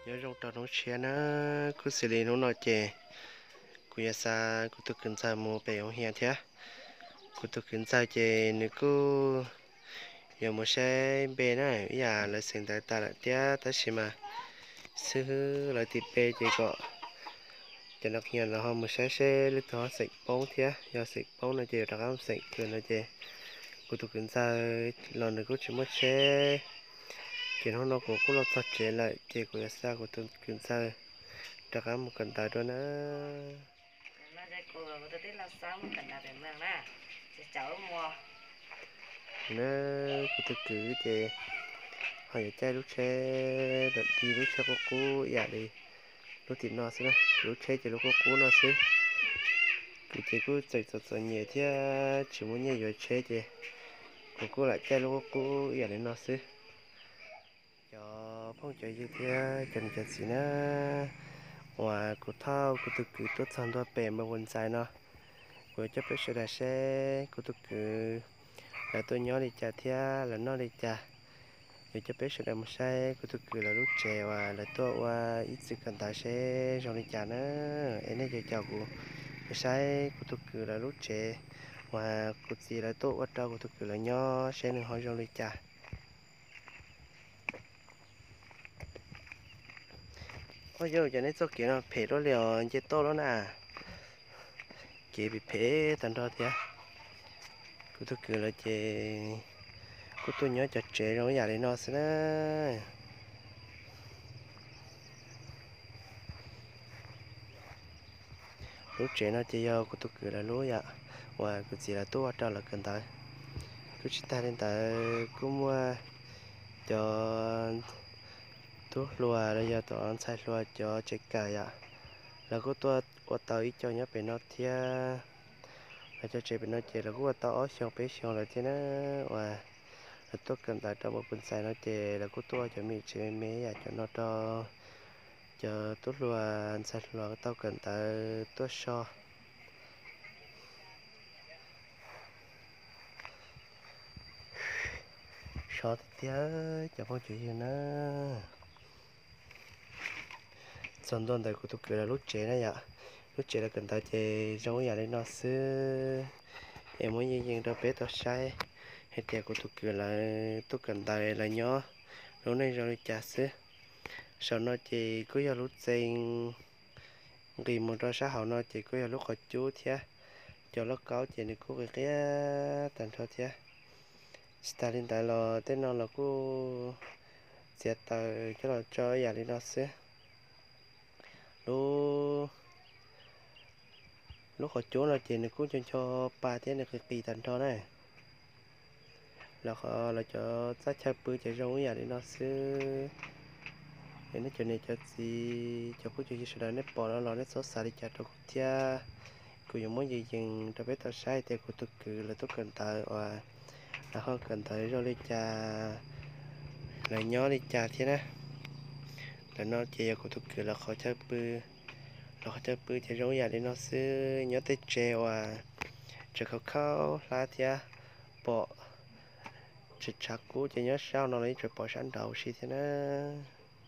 nhớ trong tàu nó xe nó cứ xử lý nó nói chè cứ giờ xa cứ tôi cần xa mua bể ông hiền thế cứ tôi cần xa chè nếu cứ giờ mua xe bể này giờ là sinh tại ta lại tiếc ta xem mà xứ lại tiếp bể chỉ có cho nó hiền là họ mua xe lúc đó sạch bóng thế giờ sạch bóng là chè đặc lắm sạch cường là chè cứ tôi cần xa lần nữa cứ chỉ mua xe chỉ nó cũng là thật chế lại chè của xa của tôi cần xa đặc lắm một cần tài đó nữa nó sẽ cô tôi thấy là sao mà cần là điểm nào nè sẽ chở mua nó của tôi cứ chè hỏi chơi lúc xe đợt đi lúc xe có cú dạ đi lúc thì nó xí nè lúc xe chỉ lúc có cú nó xí cứ chỉ cứ chạy chạy chạy nhẹ thì chỉ muốn nhẹ rồi xe chè của cú lại chơi lúc có cú dạ đi nó xí cho phong chạy như thế chân chân xí nè và của thao của tôi cứ tốt sang đó bè mà quần dài nó của chấp cái xe đạp xe của tôi cứ là tôi nhớ đi chả thia là nó đi chả để cho bé sẽ làm sai của tôi cứ là lúc trẻ và là tôi và ít sự cần tài sẽ trong đi chả nữa em ấy chào của sai của tôi cứ là lúc trẻ và của gì là tôi và trâu của tôi cứ là nho sẽ đừng hỏi trong đi chả ôi giờ cho nên số kia nó phê đó liền chết to đó nè kia bị phê thành ra thế của tôi cứ là chơi của tôi nhớ chặt trẻ rồi nhà để nó sẽ lúc trẻ nó chơi của tôi cứ là lúa vậy và cái gì là tôi cho là cần tới cứ chỉ ta đến tại cũng cho tôi lúa rồi giờ tôi ăn sai lúa cho trái cà vậy là có tôi ở tới cho nhớ bên nó thia là cho trẻ bên nó chơi là có tôi ở xong bé xong là thế nó và là tôi cần tại trong một bên sai nó chơi là có tôi cho mình chơi mấy à cho nó cho tôi lúa ăn sai lúa tao cần tại tôi so so thì cho phong chuyện gì nữa xong tuần tại của tôi cười là lúc trẻ này ạ lúc trẻ là cần ta chơi trong nhà đấy nó xưa em muốn nhìn nhìn ra bé tao sai hết tiệc của tôi cười là tôi cần ta là nhỏ lúc này rồi chả xưa sau nó chỉ có giờ lúc sinh vì một ra xã hội nó chỉ có giờ lúc họ chú thế cho nó có chỉ được có cái tận thôi thế Stalin tại là tên nó là cô sẽ tới cái là cho nhà đi nó xưa lúc lúc họ chú là chỉ được cũng cho ba thế này cái kỳ thành cho này là họ là cho sát chai bự chạy rong nhà đi nó xưa nên nó chuyện này cho gì cho cô chú chỉ sợ nó bỏ nó nó xót xa đi chặt cho cô cha cô dùng muốn gì dừng cho bé tao sai thì cô tôi cứ là tôi cần tới và là họ cần tới rồi đi cha là nhỏ đi cha thế nè là nó chỉ cô tôi cứ là khó chai bự nó cho bự thì giống nhà đi nó xưa nhớ tới treo à chờ khâu khâu lá thia bỏ chỉ chắc cú chỉ nhớ sao nó lấy rồi bỏ sẵn đầu xí thế nữa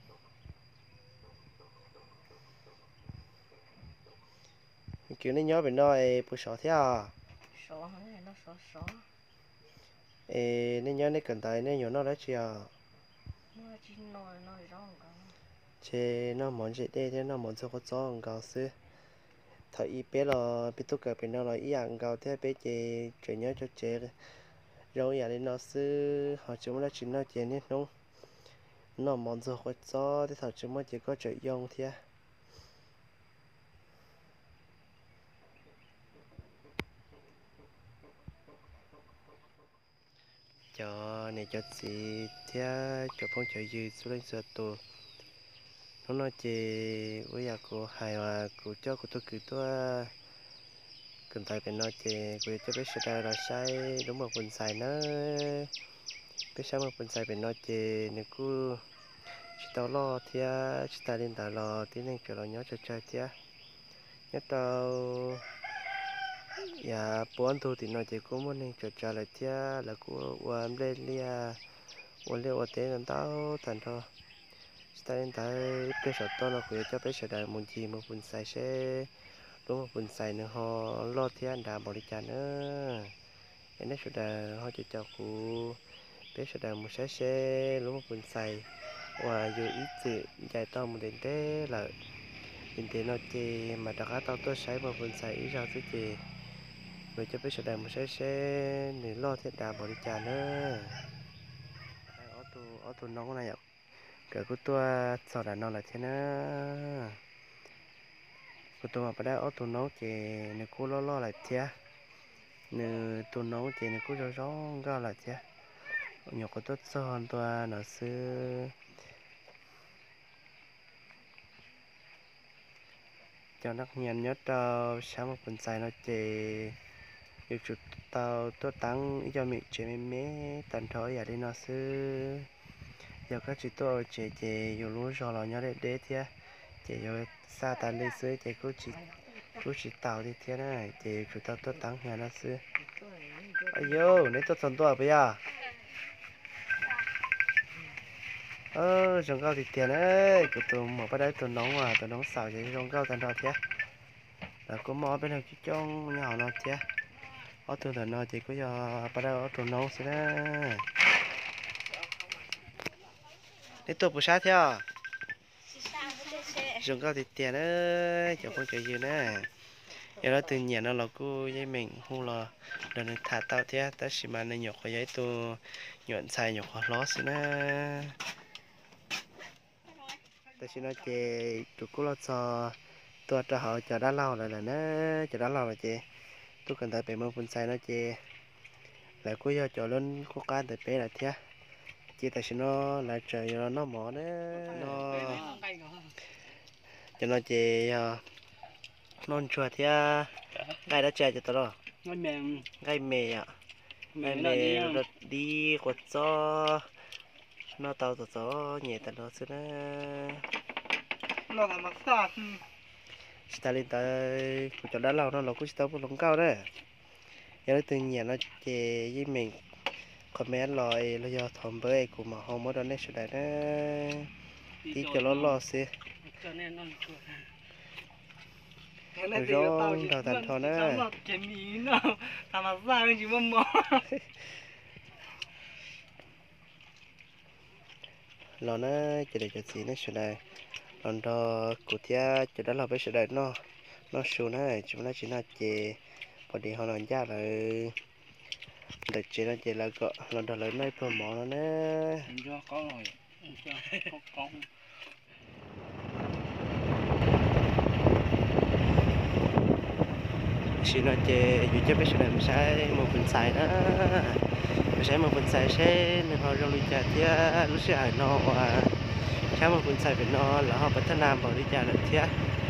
kiểu nó nhớ bên đó bữa sọ thế à số này nó số nó nhớ nó cần tay nó nhớ nó đó chi à mua chỉ nói rong cả chế nó món gì đây thế nó món sao có gió ăn gạo xưa thời y bé là bé tôi cả bên đó là y ăn gạo thế bé chế chỉ nhớ cho chế rồi nhà đi nó xưa họ chúng nó chỉ nó chế nên nó món sao có gió thế thời chúng nó chỉ có chơi dùng thế cho này cho chị thế cho phong trào dư xuống lên sơ tu nó nói chị với nhà cô hài hòa cô cho cô tôi cứ tôi cần tại bên nói chị cô cho biết sẽ là sai đúng một phần sai nó biết sao một phần sai bên nói chị nếu cô chỉ tao lo thì chỉ ta lên ta lo thì nên kiểu là nhớ cho chơi thì nhớ tao ya bốn thu thì nói chị cũng muốn nên cho chơi lại thì là cô quan lên lia quan lên ở tên làm tao thành thôi ta đến tới bây giờ tôi nó khuyết cho bây giờ đại một gì một phần sai sẽ đúng một phần sai nữa họ lo thiên đã bỏ đi trả nữa em nói chuyện là họ chỉ cho cụ bây giờ đại một sẽ đúng một phần sai và dù ít sự dài to một đến thế là nhìn thấy nó chê mà đặc tao tôi sai một phần sai ít ra thứ chê rồi cho bây giờ đại một sẽ để lo thiên đã bỏ đi trả nữa ở tù nóng này ạ cái của tôi sau đó nó là thế nữa của tôi mà bắt đầu ở tù nóng thì nếu cô lo lại thế nếu tù nóng thì nếu cô rõ rõ là thế nhiều có tốt hơn tôi nó xưa cho nó nhận nhất tao sáng một phần sai nó chỉ yêu chuột tao tôi tăng cho mình chỉ mấy tận thôi giờ đi nó xưa giờ các chị tôi chỉ dùng lúa rồi là nhớ để thế chỉ rồi xa tàn đi xưa chỉ cứ chỉ tàu đi thế này chỉ chúng ta tôi tăng nhà nó xưa ây yo nếu tôi sống tôi bây giờ trồng cao thì tiền đấy của tôi mà bắt đấy tôi nóng xào chỉ trồng cao thành đó thế là có mò bên này trong nhỏ nó thế ở tôi là nó chỉ có giờ bắt đầu ở tôi nóng xí đó nếu tôi bù sát theo trồng cao thì tiền đấy chẳng có chuyện gì nữa giờ đó từ nhà nó là cô với mình không là đừng thả tao thế ta chỉ mà nên nhọc cái giấy tôi nhuận xài nhọc lót xí nữa ta chỉ nói chị tụi cô lo cho tôi cho họ chờ đã lâu rồi là nó chờ đã lâu rồi chị tôi cần phải một phần sai nó chị lại cô giờ chờ lên cô cá để bé là thế chị ta chỉ nó lại chờ nó mỏ đấy nó cho nó chị non chua thế gai đã chơi cho tôi rồi gai mè ạ gai mè rồi đi quật gió nó tàu gió nhẹ tận đó xưa nó làm sao ta lên tới của chỗ đã lâu nó là cũng tao một lồng cao đấy giờ từ nhà nó chè với mình comment lại là do thầm với của mà không mới đó nên sẽ đấy tí cho nó lo xí rồi đầu thành thon á lo nó chỉ để cho gì nó sẽ đây còn đó cụ thể chỉ đã là bây giờ đây nó xuống này chúng nó chỉ là chỉ bỏ đi họ nói ra là để chỉ là chỉ là gọi lần đầu lớn này pro mỏ nó nè chỉ là chỉ dù cho bây giờ mình sẽ một phần xài đó mình sẽ một phần xài sẽ nên họ trong lịch trả thì lúc sẽ nóถ้ามันคุณใส่เป็นนอนแล้วเราพัฒนาบริจาคเที่ย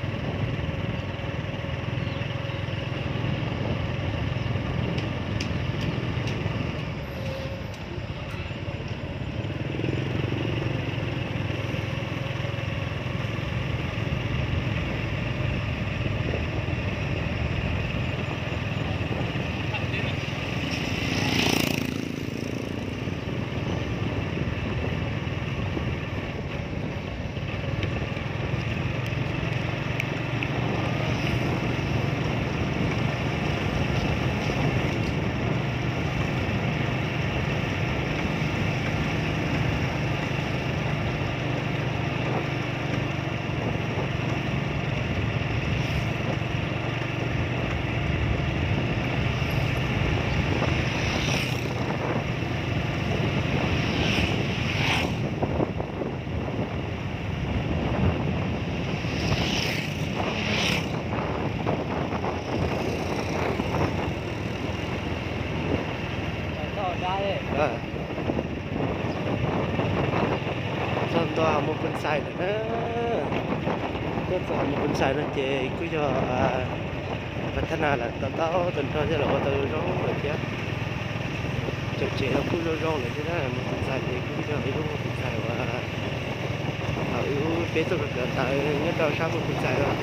xong tôi một phần xài nữa tôi còn một phần xài nữa chị cứ choพัฒนาlà tao tình thôi chứ là có từ đó rồi chứ chụp chị nó cứ rong rong lại thế đó một phần xài thì cứ cho yếu một phần xài và yếu bé tôi được tại nhất đâu sao một phần xài rồi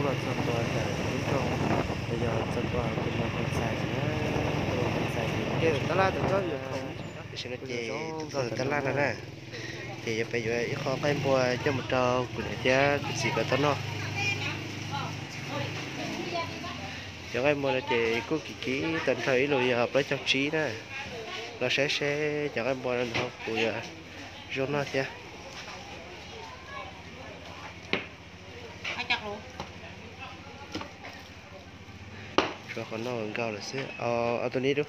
เราจนตัวแต่ที่ตรงbây giờจนตัวเป็นมาคนใส่นะตัวคนใส่เกี่ยวตลาดตัวอยู่ของฉันเจตัวตลาดนั่นน่ะเจจะไปอยู่ไอ้ข้อใกล้บัวจะมาเจอกุนเจ้ากุศิกตัวเนาะchẳng ai mua là chị cô kỹ tận thấy rồi hợp với trang trí nè nó sẽ chẳng ai mua là học của rồi nó chứ rồi còn nó còn cao là sẽ ởตัวนี้ดู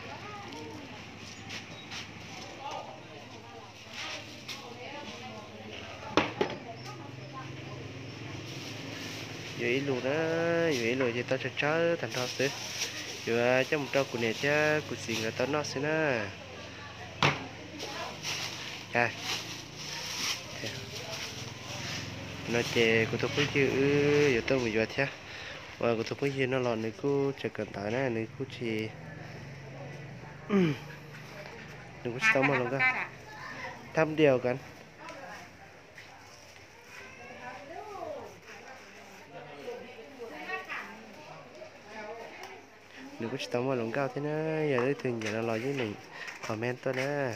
vậy luôn đó vậy luôn thì tao sẽ chớ thành thao xứ rồi trong một trâu của này chứ của gì người tao nó xứ nè à nó chè của tôi phải chữ giờ tôi bị dọa thế và của tôi phải chữ nó lòn này cứ chỉ cần tải này này cứ chỉ đừng có sao mà lòng cả thăm điềuกันđừng có tao mà lòng cao thế nữa giờ tới thường giờ nó lo với mình comment tôi nè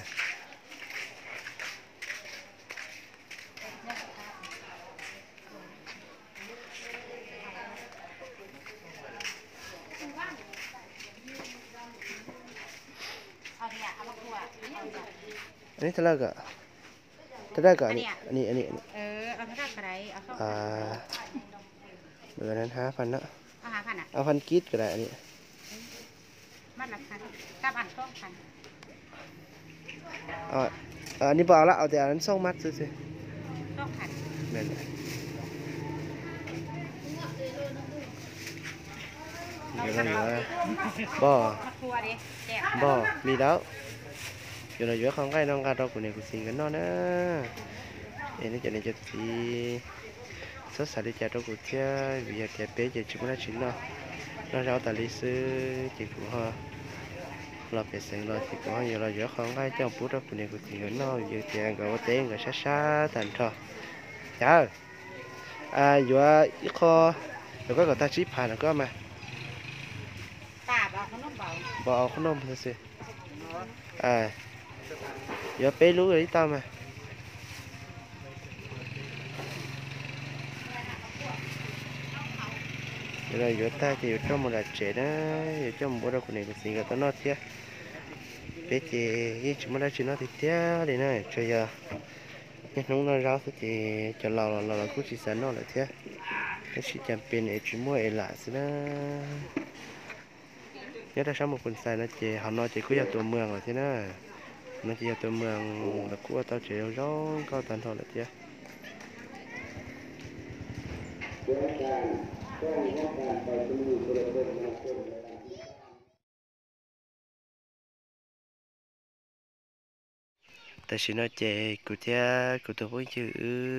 อันนี้เท่าไหร่กะอันนี้เอาเท่าไหร่ก็ได้เอาเข้าเบอร์นั้น5,000นะเอา5,000อ่ะเอา1,000กีดก็ได้อันนี้มัดละ1,000กับอัน2,000อันนี้บ่เอาละเอาแต่อันนั้น2มัดซื่อๆ2,000นั่นแหละเดี๋ยวเราอยู่บ่มีแล้วอยู่เราอยู่ข้างใกล้น้องการเราคนนี้กูสิงกันเนาะนะนี่จะสีสดใสดีใจเรากูเที่ยววิญญาณเป๊ะจะชิมอะไรชิ้นเนาะเราแต่ลิซื้อจีกูฮะเราเป็นเสียงเราจีกูฮะอยู่เราอยู่ข้างใกล้เจ้าปุ๊เราคนนี้กูสิงกันเนาะอยู่เตียงกับเตียงกับช้าตันทอจ้าอยู่อีกข้อแล้วก็ตาชิผ่านแล้วก็มาบ่เอาขนมสิgiờ bé lú rồi tao mà rồi giờ ta thì trong một là trẻ đó giờ trong bữa đâu của này của gì cả tao nói thế bé thì cái chúng nó chỉ nói thì thế để này chơi giờ nhưng nó nói rau thì cho lò cũng chỉ sản nó là thế cái chỉ chăm bên này chỉ mua lại xí đó nhớ ra sáng một phần xài nó chỉ họ nói chỉ có giờตัวเมืองrồi thế đó nó chỉ từ mường là của tao chỉ gió cao tần thôi là chứ ta chỉ nói chè của cha của tôi với chữ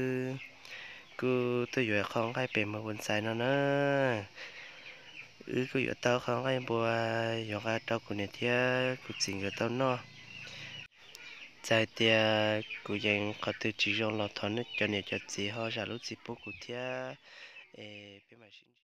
của tôi vừa không cái bề mà quần sai nó nữa của vừa tao không cái bùa vừa cái tao của này cha của chuyện của tao nó在的古人เขาตัวจีจงเราทอนนึกจนเนี่ยจะจีเขาจะรู้จีปุ๊กกูเทีย别买新